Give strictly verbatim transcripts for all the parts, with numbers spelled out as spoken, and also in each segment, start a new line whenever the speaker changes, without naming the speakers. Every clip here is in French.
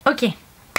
Ok. Allez,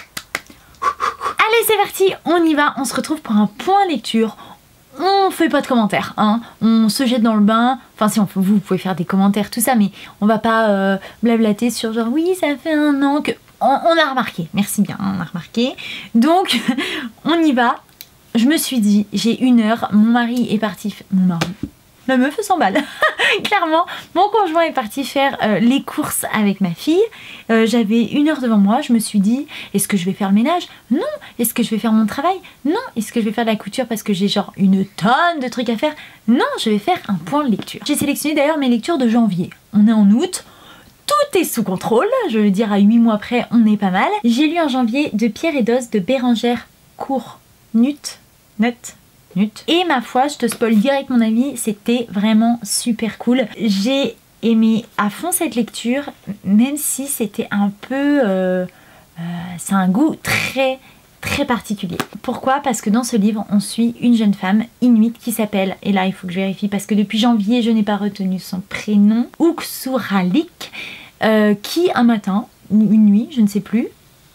c'est parti, on y va, on se retrouve pour un point lecture. On fait pas de commentaires, hein. On se jette dans le bain. Enfin, si on, vous pouvez faire des commentaires, tout ça, mais on va pas euh, blablater sur genre oui, ça fait un an que. On, on a remarqué, merci bien, on a remarqué. Donc, on y va. Je me suis dit, j'ai une heure, mon mari est parti. Mon mari. La meuf s'en balle. Clairement, mon conjoint est parti faire euh, les courses avec ma fille. Euh, J'avais une heure devant moi. Je me suis dit, est-ce que je vais faire le ménage? Non. Est-ce que je vais faire mon travail? Non. Est-ce que je vais faire de la couture parce que j'ai genre une tonne de trucs à faire? Non, je vais faire un point de lecture. J'ai sélectionné d'ailleurs mes lectures de janvier. On est en août. Tout est sous contrôle. Je veux dire, à huit mois près, on est pas mal. J'ai lu en janvier de Pierre et d'Os de Bérengère Cournut. Nut. Et ma foi, je te spoil direct mon avis, c'était vraiment super cool. J'ai aimé à fond cette lecture, même si c'était un peu... Euh, euh, c'est un goût très très particulier. Pourquoi? Parce que dans ce livre, on suit une jeune femme inuite qui s'appelle, et là il faut que je vérifie parce que depuis janvier, je n'ai pas retenu son prénom, Uksuralik, euh, qui un matin, une nuit, je ne sais plus,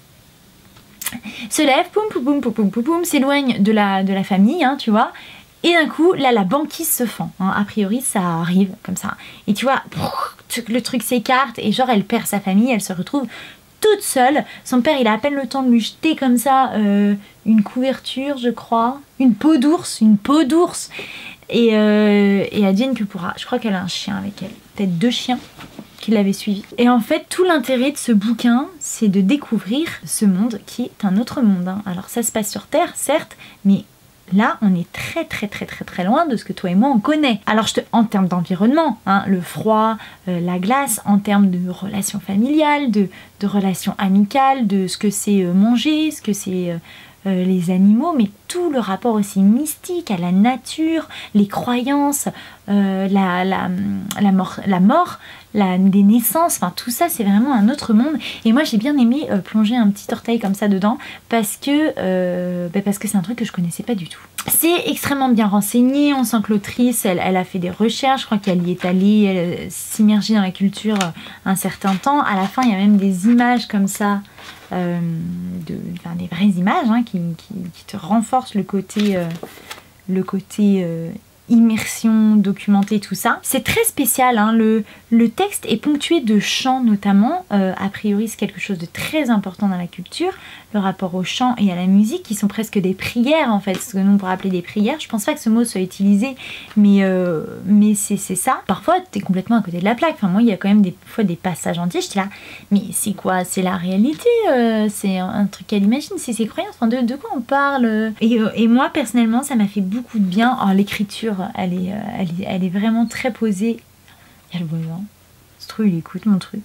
se lève, poum poum poum poum poum poum, poum s'éloigne de la, de la famille, hein, tu vois, et d'un coup, là, la banquise se fend, hein, a priori, ça arrive comme ça, et tu vois, le truc s'écarte, et genre, elle perd sa famille, elle se retrouve toute seule, son père, il a à peine le temps de lui jeter comme ça euh, une couverture, je crois, une peau d'ours, une peau d'ours, et, euh, et advienne que pourra, je crois qu'elle a un chien avec elle, peut-être deux chiens, qui l'avait suivi. Et en fait, tout l'intérêt de ce bouquin, c'est de découvrir ce monde qui est un autre monde. Hein. Alors ça se passe sur Terre, certes, mais là, on est très très très très très loin de ce que toi et moi on connaît. Alors je te, en termes d'environnement, hein, le froid, euh, la glace, en termes de relations familiales, de, de relations amicales, de ce que c'est euh, manger, ce que c'est... Euh, Euh, les animaux, mais tout le rapport aussi mystique à la nature, les croyances, euh, la, la, la mort, la mort la, des naissances, enfin tout ça c'est vraiment un autre monde. Et moi j'ai bien aimé euh, plonger un petit orteil comme ça dedans parce que euh, bah parce que c'est un truc que je connaissais pas du tout. C'est extrêmement bien renseigné, on sent que l'autrice elle, elle a fait des recherches, je crois qu'elle y est allée, elle s'immerger dans la culture un certain temps. À la fin il y a même des images comme ça. Euh, de, enfin, des vraies images hein, qui, qui, qui te renforcent le côté, euh, le côté euh, immersion, documentée, tout ça. C'est très spécial, hein, le, le texte est ponctué de chants notamment, euh, a priori c'est quelque chose de très important dans la culture, le rapport au chant et à la musique qui sont presque des prières en fait, ce que nous on pourrait appeler des prières. Je pense pas que ce mot soit utilisé, mais, euh, mais c'est ça. Parfois t'es complètement à côté de la plaque, enfin moi il y a quand même des fois des passages entiers, j'étais là, mais c'est quoi? C'est la réalité, euh, c'est un truc qu'elle imagine, c'est ses croyances, enfin, de, de quoi on parle? Et, euh, et moi personnellement ça m'a fait beaucoup de bien. Oh, l'écriture elle est, euh, elle, est, elle est vraiment très posée. Il y a le voisin, ce truc il écoute mon truc.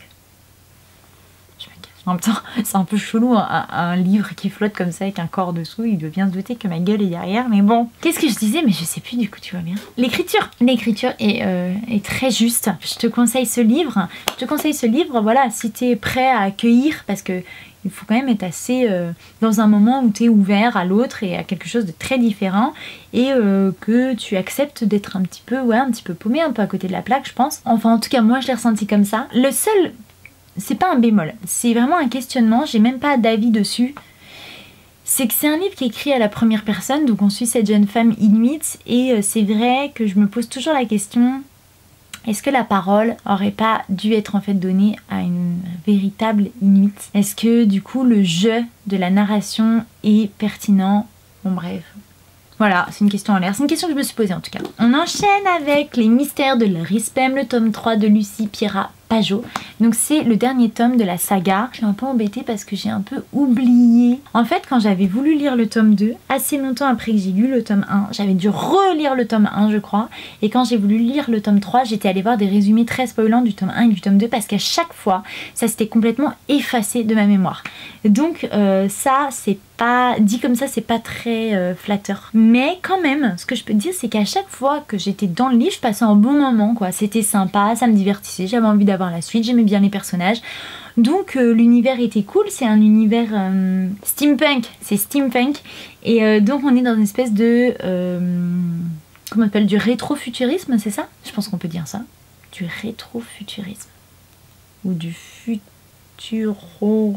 En même temps, c'est un peu chelou, un, un livre qui flotte comme ça avec un corps dessous, il doit bien se douter que ma gueule est derrière, mais bon. Qu'est-ce que je disais? Mais je sais plus du coup, tu vois bien. L'écriture L'écriture est, euh, est très juste. Je te conseille ce livre. Je te conseille ce livre, voilà, si tu es prêt à accueillir, parce que il faut quand même être assez euh, dans un moment où tu es ouvert à l'autre et à quelque chose de très différent et euh, que tu acceptes d'être un petit peu, ouais, un petit peu paumé, un peu à côté de la plaque, je pense. Enfin, en tout cas, moi, je l'ai ressenti comme ça. Le seul... C'est pas un bémol, c'est vraiment un questionnement, j'ai même pas d'avis dessus. C'est que c'est un livre qui est écrit à la première personne, donc on suit cette jeune femme inuite, et euh, c'est vrai que je me pose toujours la question, est-ce que la parole aurait pas dû être en fait donnée à une véritable inuite? Est-ce que du coup le jeu de la narration est pertinent? Bon bref. Voilà, c'est une question en l'air. C'est une question que je me suis posée en tout cas. On enchaîne avec Les Mystères de l'Arispem, le tome trois de Lucie Pierrat Pajot. Donc c'est le dernier tome de la saga. Je suis un peu embêtée parce que j'ai un peu oublié. En fait, quand j'avais voulu lire le tome deux, assez longtemps après que j'ai lu le tome un, j'avais dû relire le tome un je crois. Et quand j'ai voulu lire le tome trois, j'étais allée voir des résumés très spoilants du tome un et du tome deux parce qu'à chaque fois, ça s'était complètement effacé de ma mémoire. Donc euh, ça, c'est pas... dit comme ça, c'est pas très euh, flatteur. Mais quand même, ce que je peux te dire, c'est qu'à chaque fois que j'étais dans le livre, je passais un bon moment, quoi. C'était sympa, ça me divertissait, j'avais envie d'avoir la suite, j'aimais bien les personnages. Donc euh, l'univers était cool, c'est un univers euh, steampunk, c'est steampunk. Et euh, donc on est dans une espèce de... Euh, comment on appelle, du rétrofuturisme, c'est ça? Je pense qu'on peut dire ça. Du rétrofuturisme. Ou du futuro...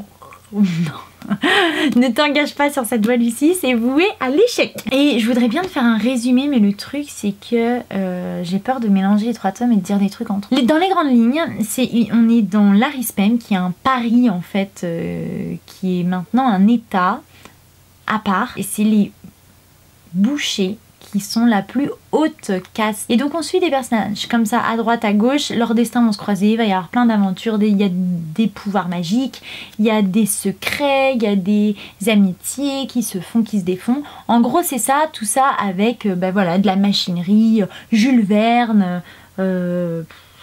Non. Ne t'engage pas sur cette voie, Lucie, c'est voué à l'échec. Et je voudrais bien te faire un résumé, mais le truc c'est que euh, j'ai peur de mélanger les trois tomes et de dire des trucs entre eux. Dans les grandes lignes, c'est, on est dans l'Arispem, qui est un Paris en fait, euh, qui est maintenant un état à part. Et c'est les bouchers qui sont la plus haute caste. Et donc on suit des personnages comme ça à droite, à gauche, leurs destins vont se croiser, il va y avoir plein d'aventures, il y a des pouvoirs magiques, il y a des secrets, il y a des amitiés qui se font, qui se défont. En gros c'est ça, tout ça avec euh, bah voilà, de la machinerie, Jules Verne. Euh...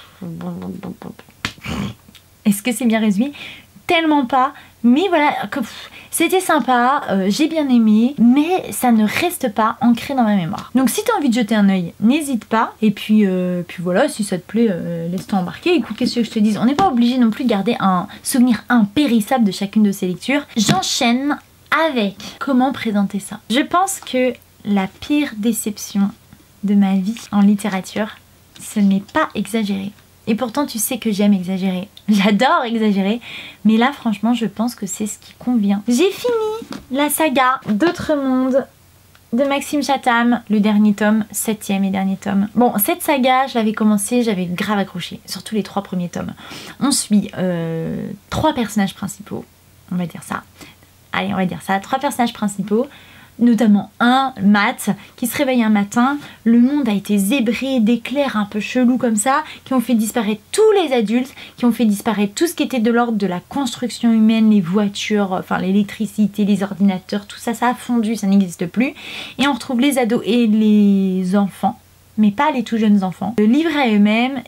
Est-ce que c'est bien résumé? Tellement pas, mais voilà, c'était sympa, euh, j'ai bien aimé, mais ça ne reste pas ancré dans ma mémoire. Donc si tu as envie de jeter un œil, n'hésite pas, et puis, euh, puis voilà, si ça te plaît, euh, laisse-toi embarquer. Écoute, qu'est-ce que je te dis, on n'est pas obligé non plus de garder un souvenir impérissable de chacune de ces lectures. J'enchaîne avec comment présenter ça. Je pense que la pire déception de ma vie en littérature, ce n'est pas exagéré. Et pourtant tu sais que j'aime exagérer, j'adore exagérer, mais là franchement je pense que c'est ce qui convient. J'ai fini la saga d'Autre Monde de Maxime Chatham, le dernier tome, septième et dernier tome. Bon, cette saga, je l'avais commencé, j'avais grave accroché, surtout les trois premiers tomes. On suit euh, trois personnages principaux, on va dire ça. Allez, on va dire ça, trois personnages principaux. Notamment un, Matt, qui se réveille un matin, le monde a été zébré d'éclairs un peu chelous comme ça, qui ont fait disparaître tous les adultes, qui ont fait disparaître tout ce qui était de l'ordre de la construction humaine, les voitures, enfin l'électricité, les ordinateurs, tout ça, ça a fondu, ça n'existe plus. Et on retrouve les ados et les enfants, mais pas les tout jeunes enfants, livrés à eux-mêmes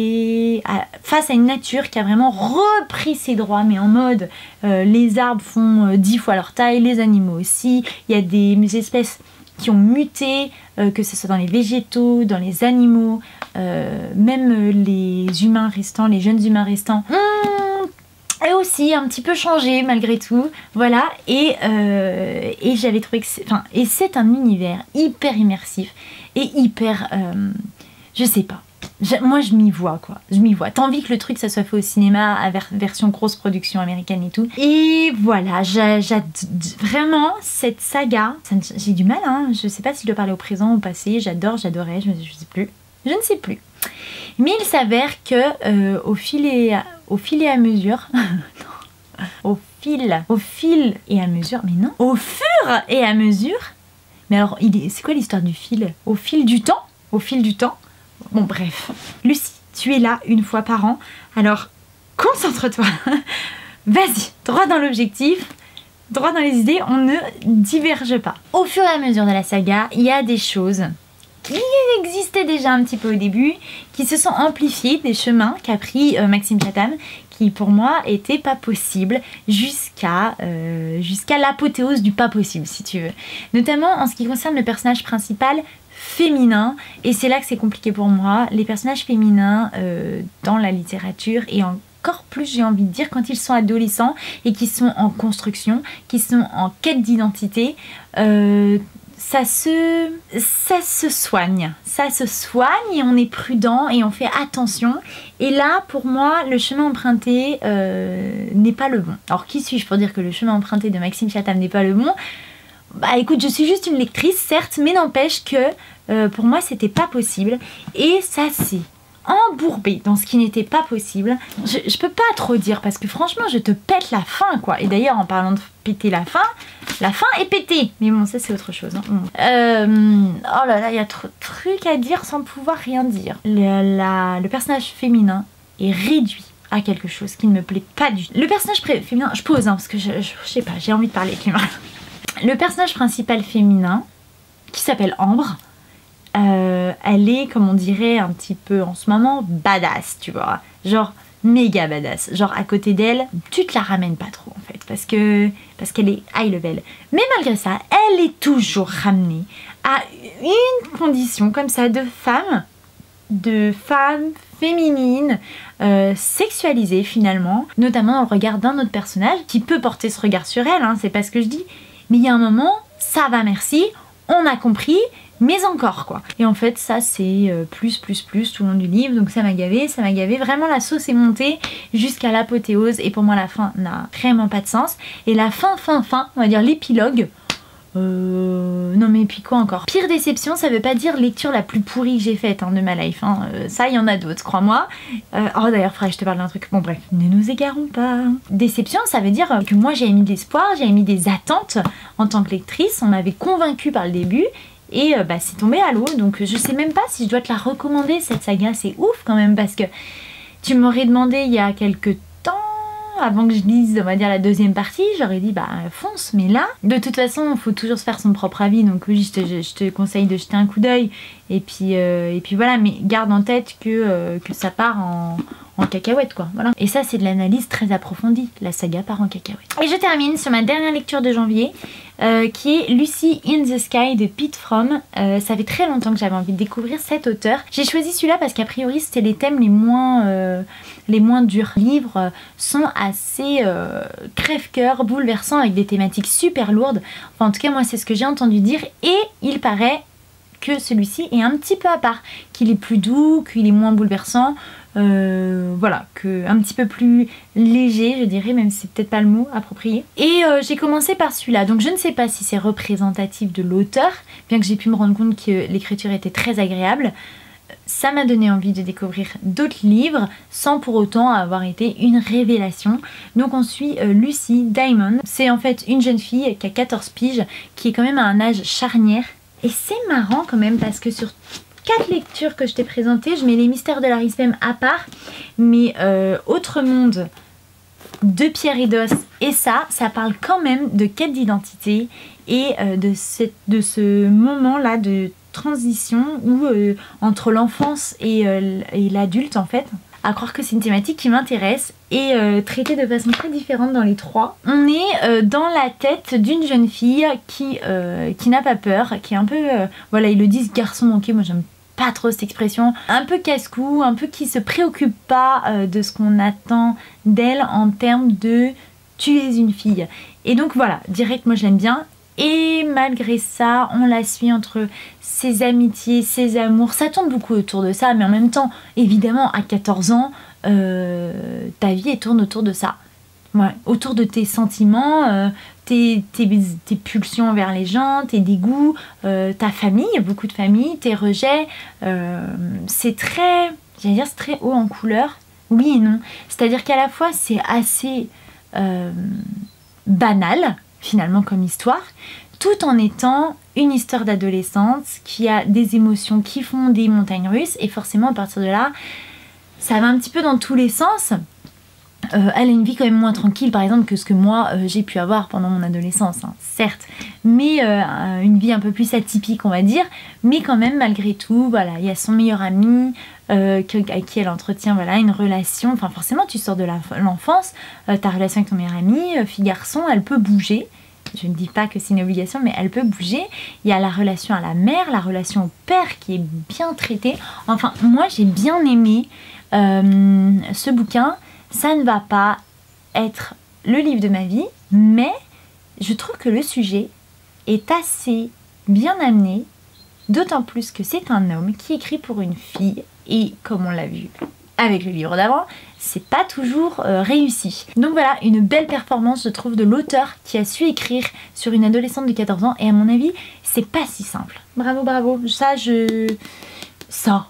et à, face à une nature qui a vraiment repris ses droits, mais en mode euh, les arbres font euh, dix fois leur taille, les animaux aussi, il y a des espèces qui ont muté, euh, que ce soit dans les végétaux, dans les animaux, euh, même les humains restants, les jeunes humains restants, mmh, et aussi un petit peu changé malgré tout, voilà, et, euh, et j'avais trouvé que c'est, enfin, et c'est un univers hyper immersif, et hyper, euh, je sais pas, je, moi je m'y vois quoi, je m'y vois, t'as envie que le truc ça soit fait au cinéma, à ver version grosse production américaine et tout, et voilà, j'ai vraiment cette saga, j'ai du mal hein, je sais pas si je dois parler au présent ou au passé, j'adore, j'adorais, je, je sais plus, je ne sais plus, mais il s'avère que euh, au fil et à, au fil et à mesure, au fil, au fil et à mesure, mais non, au fur et à mesure. Mais alors, c'est quoi l'histoire du fil? Au fil du temps? Au fil du temps? Bon, bref. Lucie, tu es là une fois par an. Alors, concentre-toi. Vas-y, droit dans l'objectif, droit dans les idées, on ne diverge pas. Au fur et à mesure de la saga, il y a des choses qui existaient déjà un petit peu au début, qui se sont amplifiées, des chemins qu'a pris euh, Maxime Chatham, qui pour moi était pas possible jusqu'à euh, jusqu'à l'apothéose du pas possible si tu veux. Notamment en ce qui concerne le personnage principal féminin, et c'est là que c'est compliqué pour moi, les personnages féminins euh, dans la littérature et en encore plus j'ai envie de dire quand ils sont adolescents et qui sont en construction, qui sont en quête d'identité, euh, ça se, ça se soigne, ça se soigne et on est prudent et on fait attention. Et là, pour moi, le chemin emprunté euh, n'est pas le bon. Alors, qui suis-je pour dire que le chemin emprunté de Maxime Chatham n'est pas le bon? Bah écoute, je suis juste une lectrice, certes, mais n'empêche que euh, pour moi, c'était pas possible. Et ça, c'est embourbé dans ce qui n'était pas possible. Je, je peux pas trop dire parce que franchement je te pète la fin quoi. Et d'ailleurs en parlant de péter la fin, la fin est pétée. Mais bon ça c'est autre chose. Hein. Euh, oh là là, il y a trop de trucs à dire sans pouvoir rien dire. Le, la, le personnage féminin est réduit à quelque chose qui ne me plaît pas du tout. Le personnage féminin, je pose hein, parce que je, je, je sais pas, j'ai envie de parler avec lui. Le personnage principal féminin qui s'appelle Ambre, Euh, elle est, comme on dirait un petit peu en ce moment, badass, tu vois. Genre méga badass. Genre à côté d'elle, tu te la ramènes pas trop en fait. Parce que parce qu'elle est high level. Mais malgré ça, elle est toujours ramenée à une condition comme ça de femme, de femme féminine, euh, sexualisée finalement. Notamment dans le regard d'un autre personnage qui peut porter ce regard sur elle, hein, c'est pas ce que je dis. Mais il y a un moment, ça va merci, on a compris. mais encore quoi. Et en fait ça c'est euh, plus plus plus tout le long du livre, donc ça m'a gavé, ça m'a gavé, vraiment la sauce est montée jusqu'à l'apothéose et pour moi la fin n'a vraiment pas de sens. Et la fin fin fin, on va dire l'épilogue, Euh... non mais puis quoi encore. Pire déception, ça veut pas dire lecture la plus pourrie que j'ai faite hein, de ma life, hein. euh, ça il y en a d'autres, crois-moi. Euh... Oh d'ailleurs faudrait que je te parle d'un truc, bon bref, ne nous égarons pas. Déception, ça veut dire que moi j'avais mis de l'espoir, j'avais mis des attentes en tant que lectrice, on m'avait convaincue par le début, et euh, bah c'est tombé à l'eau, donc je sais même pas si je dois te la recommander cette saga, c'est ouf quand même, parce que tu m'aurais demandé il y a quelques avant que je lise on va dire la deuxième partie, j'aurais dit bah fonce, mais là de toute façon il faut toujours se faire son propre avis, donc oui je te, je te conseille de jeter un coup d'œil et puis euh, et puis voilà, mais garde en tête que, euh, que ça part en, en cacahuète quoi, voilà. Et ça c'est de l'analyse très approfondie, la saga part en cacahuète. Et je termine sur ma dernière lecture de janvier euh, qui est Lucy in the Sky de Pete Fromm. Euh, ça fait très longtemps que j'avais envie de découvrir cet auteur. J'ai choisi celui-là parce qu'a priori c'était les thèmes les moins euh, les moins durs. Les livres sont assez euh, crève-cœur, bouleversants, avec des thématiques super lourdes. Enfin en tout cas moi c'est ce que j'ai entendu dire, et il paraît que celui-ci est un petit peu à part, qu'il est plus doux, qu'il est moins bouleversant, euh, voilà, que un petit peu plus léger je dirais, même si c'est peut-être pas le mot approprié. Et euh, j'ai commencé par celui-là, donc je ne sais pas si c'est représentatif de l'auteur, bien que j'ai pu me rendre compte que l'écriture était très agréable. Ça m'a donné envie de découvrir d'autres livres sans pour autant avoir été une révélation. Donc on suit euh, Lucy Diamond. C'est en fait une jeune fille qui a quatorze piges, qui est quand même à un âge charnière. Et c'est marrant quand même parce que sur quatre lectures que je t'ai présentées, je mets Les Mystères de l'Aristem à part, mais euh, Autre Monde de Pierre et d'Os et ça, ça parle quand même de quête d'identité et euh, de, cette, de ce moment-là de transition où euh, entre l'enfance et, euh, et l'adulte en fait, à croire que c'est une thématique qui m'intéresse et euh, traitée de façon très différente dans les trois. On est euh, dans la tête d'une jeune fille qui, euh, qui n'a pas peur, qui est un peu, euh, voilà ils le disent garçon manqué, moi j'aime pas trop cette expression, un peu casse-cou, un peu qui se préoccupe pas euh, de ce qu'on attend d'elle en termes de tu es une fille. Et donc voilà, direct moi je l'aime bien. Et malgré ça, on la suit entre ses amitiés, ses amours. Ça tourne beaucoup autour de ça, mais en même temps, évidemment, à quatorze ans, euh, ta vie elle tourne autour de ça. Ouais, autour de tes sentiments, euh, tes, tes, tes pulsions envers les gens, tes dégoûts, euh, ta famille, beaucoup de famille, tes rejets. Euh, c'est très, j'allais dire, c'est très haut en couleur. Oui et non. C'est-à-dire qu'à la fois, c'est assez euh, banal, finalement comme histoire, tout en étant une histoire d'adolescente qui a des émotions qui font des montagnes russes, et forcément à partir de là ça va un petit peu dans tous les sens. Euh, elle a une vie quand même moins tranquille par exemple que ce que moi euh, j'ai pu avoir pendant mon adolescence, hein, certes, mais euh, une vie un peu plus atypique on va dire, mais quand même malgré tout, voilà, il y a son meilleur ami euh, que, avec qui elle entretient voilà, une relation, enfin forcément tu sors de l'enfance, euh, ta relation avec ton meilleur ami, euh, fille-garçon, elle peut bouger. Je ne dis pas que c'est une obligation, mais elle peut bouger. Il y a la relation à la mère, la relation au père qui est bien traitée. Enfin, moi j'ai bien aimé euh, ce bouquin. Ça ne va pas être le livre de ma vie, mais je trouve que le sujet est assez bien amené, d'autant plus que c'est un homme qui écrit pour une fille, et comme on l'a vu avec le livre d'avant, c'est pas toujours euh, réussi. Donc voilà, une belle performance je trouve de l'auteur qui a su écrire sur une adolescente de quatorze ans, et à mon avis c'est pas si simple. Bravo bravo, ça je... ça...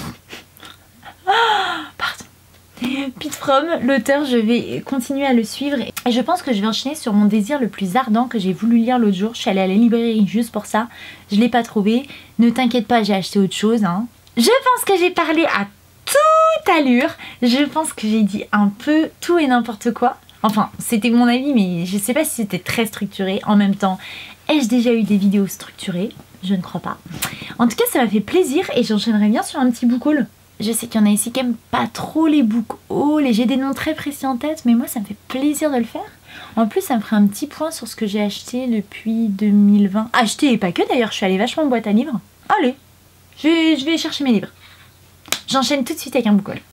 Pardon. Pete Fromm, l'auteur, je vais continuer à le suivre et je pense que je vais enchaîner sur mon désir le plus ardent que j'ai voulu lire l'autre jour. Je suis allée à la librairie juste pour ça, je l'ai pas trouvé. Ne t'inquiète pas, j'ai acheté autre chose, hein. Je pense que j'ai parlé à toute allure, je pense que j'ai dit un peu tout et n'importe quoi. Enfin, c'était mon avis, mais je sais pas si c'était très structuré. En même temps, ai-je déjà eu des vidéos structurées? Je ne crois pas. En tout cas, ça m'a fait plaisir et j'enchaînerai bien sur un petit book haul. Je sais qu'il y en a ici qui aiment pas trop les book hauls et j'ai des noms très précis en tête, mais moi ça me fait plaisir de le faire. En plus, ça me ferait un petit point sur ce que j'ai acheté depuis deux mille vingt. Acheté et pas que d'ailleurs, je suis allée vachement en boîte à livres. Allez, je vais, je vais chercher mes livres. J'enchaîne tout de suite avec un book haul.